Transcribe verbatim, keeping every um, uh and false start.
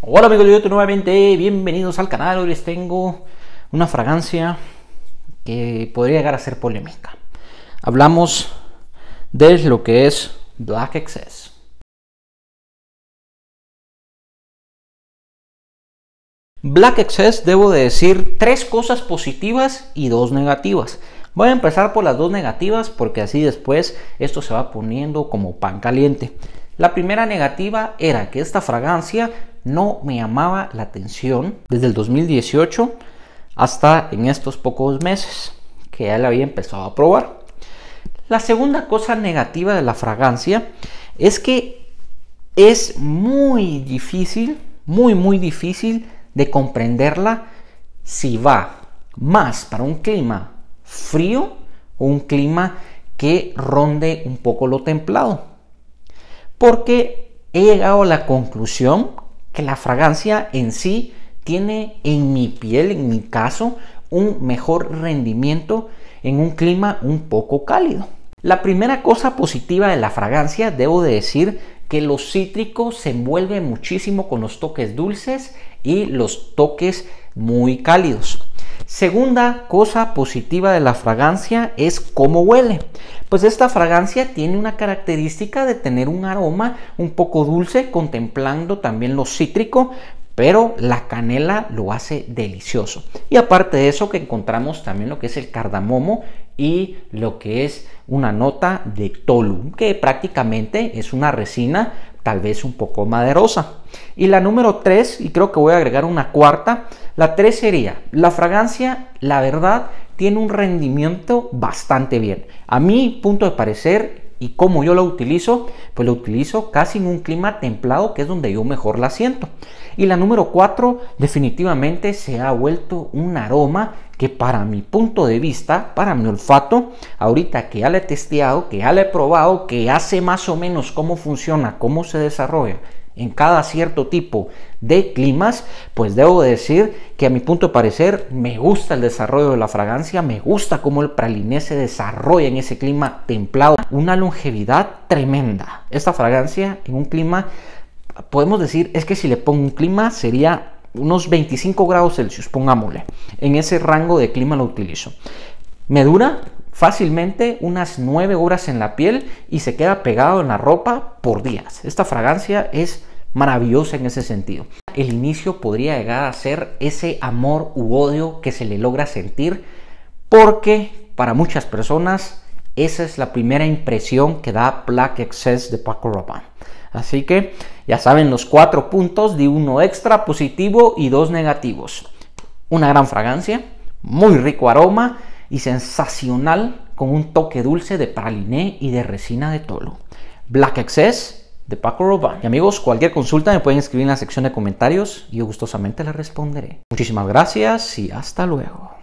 Hola amigos de YouTube nuevamente, bienvenidos al canal. Hoy les tengo una fragancia que podría llegar a ser polémica. Hablamos de lo que es Black Excess. Black Excess, debo de decir tres cosas positivas y dos negativas. Voy a empezar por las dos negativas porque así después esto se va poniendo como pan caliente. La primera negativa era que esta fragancia no me llamaba la atención desde el dos mil dieciocho hasta en estos pocos meses que ya la había empezado a probar. La segunda cosa negativa de la fragancia es que es muy difícil, muy muy difícil de comprenderla si va más para un clima frío o un clima que ronde un poco lo templado, porque he llegado a la conclusión que la fragancia en sí tiene en mi piel, en mi caso, un mejor rendimiento en un clima un poco cálido. La primera cosa positiva de la fragancia, debo de decir que los cítricos se envuelven muchísimo con los toques dulces y los toques muy cálidos. Segunda cosa positiva de la fragancia es cómo huele. Pues esta fragancia tiene una característica de tener un aroma un poco dulce, contemplando también lo cítrico, pero la canela lo hace delicioso. Y aparte de eso, que encontramos también lo que es el cardamomo y lo que es una nota de tolu, que prácticamente es una resina tal vez un poco maderosa. Y la número tres, y creo que voy a agregar una cuarta, la tres sería, la fragancia, la verdad, tiene un rendimiento bastante bien. A mi punto de parecer, y como yo lo utilizo, pues lo utilizo casi en un clima templado, que es donde yo mejor la siento. Y la número cuatro, definitivamente se ha vuelto un aroma que para mi punto de vista, para mi olfato, ahorita que ya la he testeado, que ya la he probado, que ya sé más o menos cómo funciona, cómo se desarrolla en cada cierto tipo de climas, pues debo decir que a mi punto de parecer me gusta el desarrollo de la fragancia, me gusta cómo el praliné se desarrolla en ese clima templado, una longevidad tremenda. Esta fragancia en un clima, podemos decir, es que si le pongo un clima sería unos veinticinco grados Celsius, pongámosle, en ese rango de clima lo utilizo. Me dura fácilmente unas nueve horas en la piel y se queda pegado en la ropa por días. Esta fragancia es maravillosa en ese sentido. El inicio podría llegar a ser ese amor u odio que se le logra sentir, porque para muchas personas esa es la primera impresión que da Black Excess de Paco Rabanne. Así que ya saben los cuatro puntos, de uno extra positivo y dos negativos. Una gran fragancia, muy rico aroma y sensacional, con un toque dulce de praliné y de resina de tolu. Black Excess de Paco Rabanne. Y amigos, cualquier consulta me pueden escribir en la sección de comentarios y yo gustosamente les responderé. Muchísimas gracias y hasta luego.